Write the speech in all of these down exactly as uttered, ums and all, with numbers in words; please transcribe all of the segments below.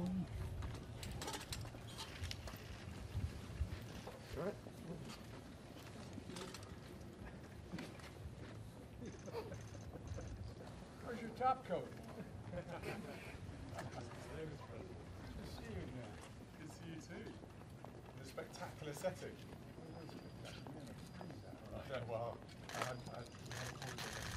Right. Where's your top coat? Good to see you again. Good to see you too. In a spectacular setting. Yeah, well, I had, I had, I had a call.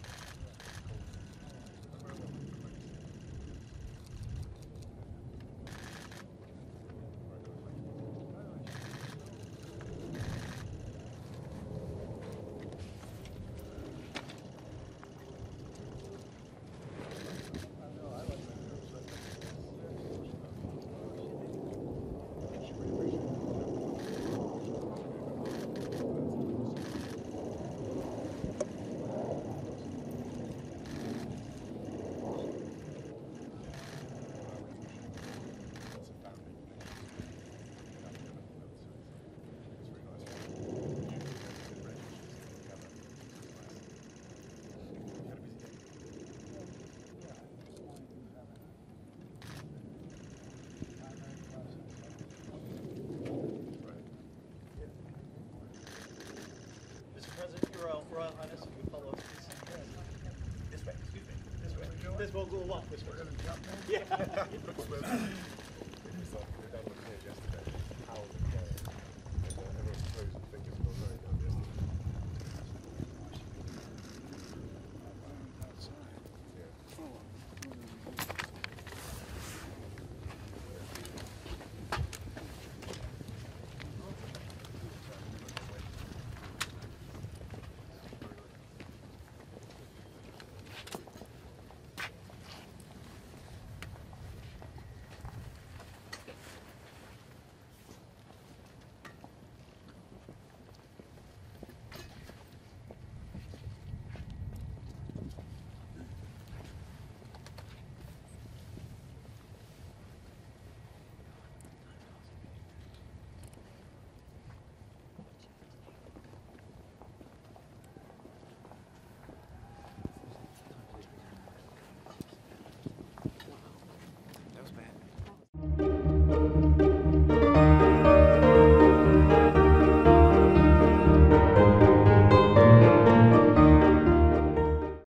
Royal, Royal Highness, you follow us. This way, excuse me. This way. This will go along this way. We're going to jump in? Yeah.